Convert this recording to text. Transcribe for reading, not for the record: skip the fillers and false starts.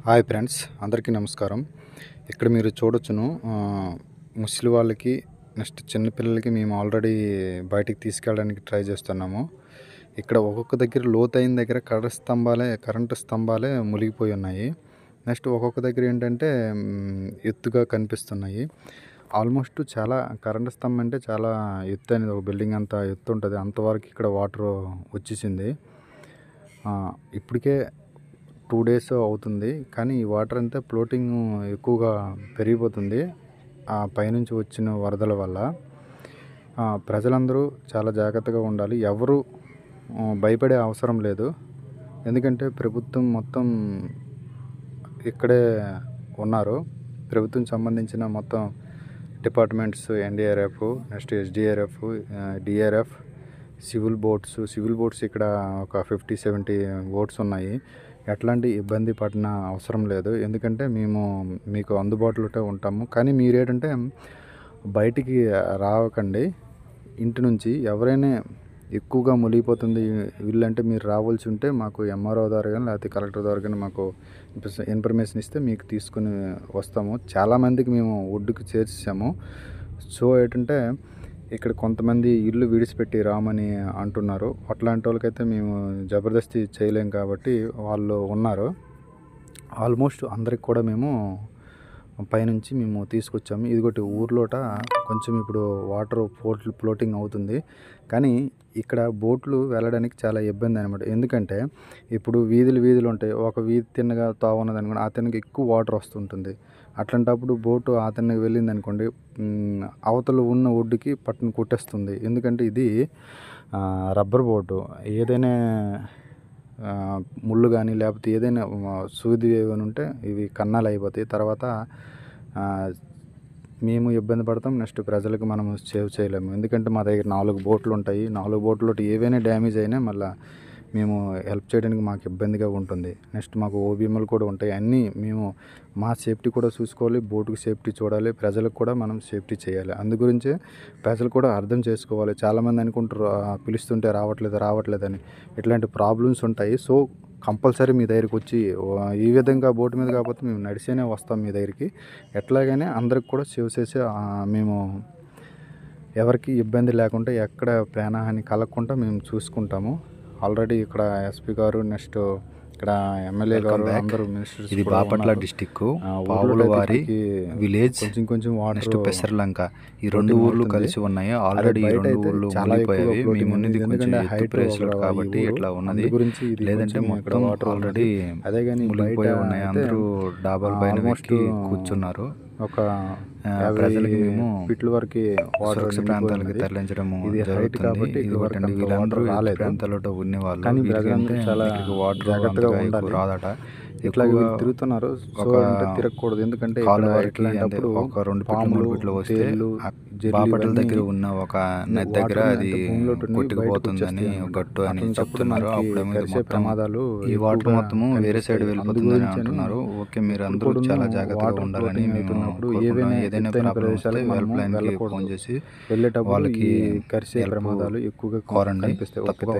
Hi friends, అందరికీ నమస్కారం. ఇక్కడ మీరు చూడొచ్చును ముసలి వాళ్ళకి నెక్స్ట్ చిన్నపిల్లలకి మేము ఆల్రెడీ బయటికి తీసుకెళ్ళడానికి ట్రై చేస్తున్నాము. ఇక్కడ ఒక్కొక్క దగ్గర లోతైన దగ్గర కరెంటు స్తంభాలే మునిగిపోయి ఉన్నాయి. నెక్స్ట్ ఒక్కొక్క దగ్గర ఏంటంటే ఎత్తుగా కనిపిస్తున్నాయి. ఆల్మోస్ట్ చాలా కరెంటు స్తంభం అంటే చాలా ఎత్తు అనేది, ఒక బిల్డింగ్ అంత ఎత్తు ఉంటుంది. అంతవరకు ఇక్కడ వాటర్ వచ్చేసింది. ఇప్పటికే 2 days అవుతుంది, కానీ ఈ వాటర్ అంతా ఫ్లోటింగ్ ఎక్కువగా పెరిగిపోతుంది ఆ పైనుంచి వచ్చిన వరదల వల్ల. ప్రజలందరూ చాలా జాగ్రత్తగా ఉండాలి. ఎవరు భయపడే అవసరం లేదు. ఎందుకంటే ప్రభుత్వం మొత్తం ఇక్కడే ఉన్నారు. ప్రభుత్వం సంబంధించిన మొత్తం departments, NDRF, next SDRF, DRF, civil boats ఇక్కడ ఒక 50-70 బోట్స్ ఉన్నాయి. ఎట్లాంటి ఇబ్బంది పడిన అవసరం లేదు. ఎందుకంటే మేము మీకు అందుబాటులో ఉంటాము. కానీ మీరేంటంటే బయటికి రావకండి. ఇంటి నుంచి ఎవరైనా ఎక్కువగా మునిగిపోతుంది ఇల్లు అంటే మీరు రావాల్సి ఉంటే మాకు ఎంఆర్ఓ ద్వారా కానీ లేకపోతే కలెక్టర్ ద్వారా కానీ మాకు ఇన్ఫర్మేషన్ ఇస్తే మీకు తీసుకుని వస్తాము. చాలామందికి మేము ఒడ్డుకు చేర్చాము. సో ఏంటంటే ఇక్కడ కొంతమంది ఇల్లు విడిచిపెట్టి రామని అంటున్నారు. అట్లాంటి వాళ్ళకైతే మేము జబర్దస్తి చేయలేం కాబట్టి వాళ్ళు ఉన్నారు. ఆల్మోస్ట్ అందరికి కూడా మేము పైనుంచి మేము తీసుకొచ్చాము. ఇదిగోటి ఊర్లోట కొంచెం ఇప్పుడు వాటర్ ఫ్లోటింగ్ అవుతుంది. కానీ ఇక్కడ బోట్లు వెళ్ళడానికి చాలా ఇబ్బంది అనమాట. ఎందుకంటే ఇప్పుడు వీధులు ఉంటాయి. ఒక వీధి తిన్నగా తావున్నది అనుకోండి, ఆ తిన్నగా ఎక్కువ వాటర్ వస్తుంటుంది. అట్లాంటప్పుడు బోటు ఆ తిన్నగా వెళ్ళింది అనుకోండి, అవతల ఉన్న ఒడ్డుకి పట్టును కొట్టేస్తుంది. ఎందుకంటే ఇది రబ్బర్ బోటు. ఏదైనా ముళ్ళు కానీ లేకపోతే ఏదైనా సూది ఏమైనా ఉంటే ఇవి కన్నాలు అయిపోతాయి. తర్వాత మేము ఇబ్బంది పడతాం. నెక్స్ట్ ప్రజలకు మనం సేవ్ చేయలేము. ఎందుకంటే మా దగ్గర 4 బోట్లు ఉంటాయి. 4 బోట్లో ఏవైనా డ్యామేజ్ అయినా మళ్ళీ మేము హెల్ప్ చేయడానికి మాకు ఇబ్బందిగా ఉంటుంది. నెక్స్ట్ మాకు ఓబీఎంలు కూడా ఉంటాయి. అన్నీ మేము మా సేఫ్టీ కూడా చూసుకోవాలి, బోటుకి సేఫ్టీ చూడాలి, ప్రజలకు కూడా మనం సేఫ్టీ చేయాలి. అందు గురించే ప్రజలు కూడా అర్థం చేసుకోవాలి. చాలామంది అనుకుంటారు పిలుస్తుంటే రావట్లేదని. ఇట్లాంటి ప్రాబ్లమ్స్ ఉంటాయి. సో కంపల్సరీ మీ దగ్గరికి వచ్చి ఈ విధంగా బోటు మీద కాకపోతే మేము నడిచేనే వస్తాం మీ దగ్గరికి. ఎట్లాగైనా అందరికి కూడా సేవ్ చేసి మేము ఎవరికి ఇబ్బంది లేకుండా ఎక్కడ ప్రాణహాని కలగకుండా మేము చూసుకుంటాము. ఆల్రెడీ ఇక్కడ ఎస్పీ గారు, నెక్స్ట్ ఇక్కడ ఎమ్మెల్యే గారు, అందరూ మినిస్టర్స్. ఇది బాపట్ల డిస్టిక్ పావులవారి విలేజ్, కొంచెం నెక్స్ట్ పెసర్లంక. ఈ 2 ఊర్లు కలిసి ఉన్నాయి. ఆల్రెడీ ఈ 2 ఊర్లు మునిగిపోయాయి. మేము ఉన్నది కొంచెం ఎత్తు ప్లేస్లో కాబట్టి ఇట్లా ఉన్నది. లేదంటే మొత్తం ఆల్రెడీ మునిగిపోయి ఉన్నాయి. అందరూ డాబాల పైన కూర్చున్నారు. ఒక ప్రజలకి మేము ఫీట్ల వరకు సురక్షిత ప్రాంతాలకి తరలించడము జరుగుతుంది. ఇదిగోటండి, వీళ్ళందరూ ప్రాంతాలలో ఉన్నవాళ్ళు. కానీ ప్రజలంతా చాలా జాగ్రత్తగా ఉండాలి. రాదట ఇట్లా తిరుగుతున్నారు. తిరగకూడదు. ఎందుకంటే ఇట్లాంటప్పుడు ఒక 2 ఫీట్లు వస్తే బాపట్ల దగ్గర ఉన్న ఒక నది దగ్గర అది కొట్టుకుపోతుందని గట్టు అని చెప్తున్నారు. అప్పుడేమో ప్రమాదాలు ఈ వాటర్ మొత్తము వేరే సైడ్ వెళ్ళిపోతుందని అంటున్నారు. ఓకే, మీరు అందరూ చాలా జాగ్రత్తగా ఉండాలని ఏదైనా ప్రాబ్లం వస్తే హెల్ప్ లైన్ కి ఫోన్ చేసి వెళ్ళేటప్పుడు వాళ్ళకి కరిసే ప్రమాదాలు ఎక్కువగా కోరండి.